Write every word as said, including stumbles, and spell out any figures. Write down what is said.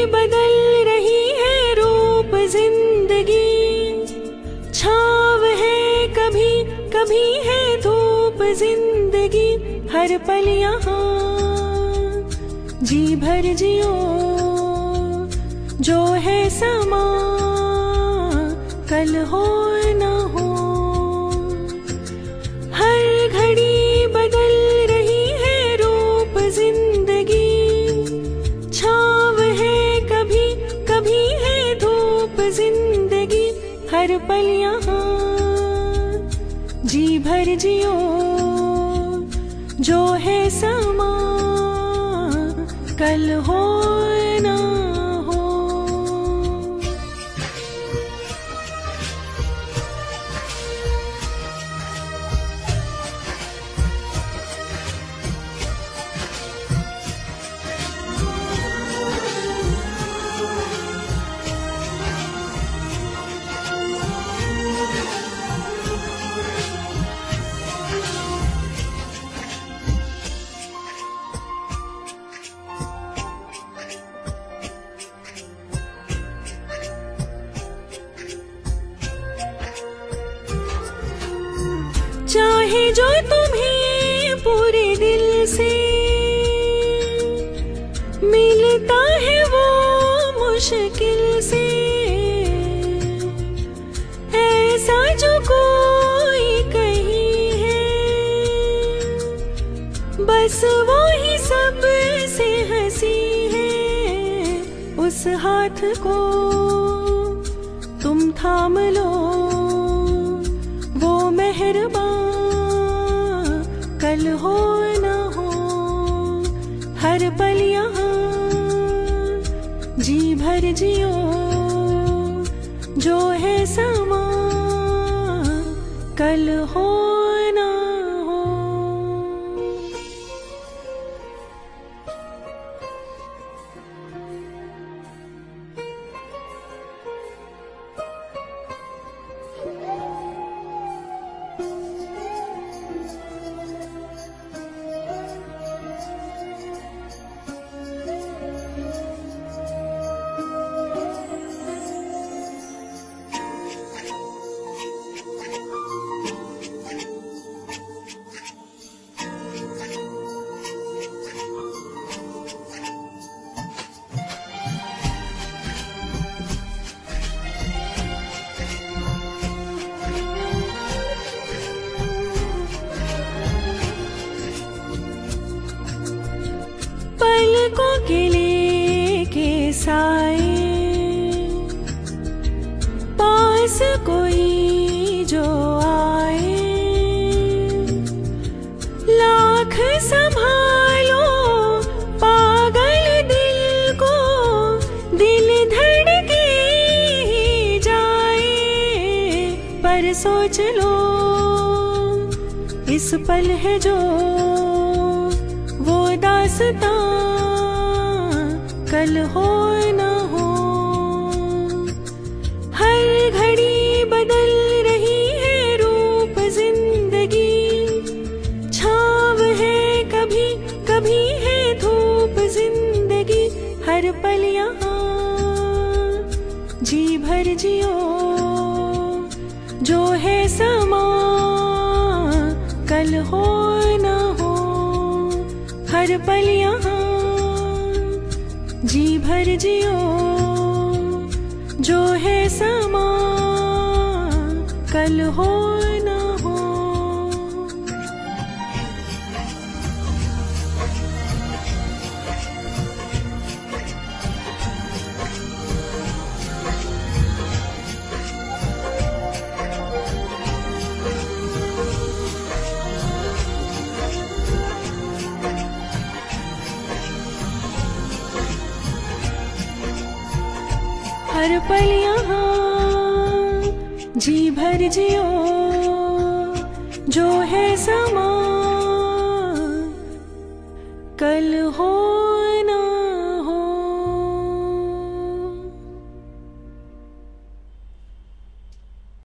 बदल रही है रूप जिंदगी, छाव है कभी कभी है धूप जिंदगी, हर पल यहाँ जी भर जियो, जो है समा कल हो न हो। हर घड़ी बदल रही है रूप जिंदगी, छाव है कभी कभी है धूप जिंदगी, हर पल यहाँ जी भर जियो, जो है समा कल हो न हो। चाहे जो तुम्हें पूरे दिल से मिलता है वो मुश्किल से, ऐसा जो कोई कहीं है बस वो ही सब से हंसी है, उस हाथ को तुम थाम लो, वो मेहरबान कल हो न हो। हर पल यहाँ जी भर जियो, जो है समा कल हो न हो। पलकों के लेके साए, पास कोई जो आए, लाख संभालो पागल दिल को, दिल धड़के ही जाए, पर सोच लो इस पल है जो वो दास्तां कल हो न हो। हर घड़ी बदल रही है रूप जिंदगी, छाव है कभी कभी है धूप जिंदगी, हर पल यहाँ जी भर जियो, जो है समा कल हो न हो। हर पल यहाँ जी भर जियो, जो है समा कल हो न हो। हर पल यहाँ जी भर जियो, जो है समा कल हो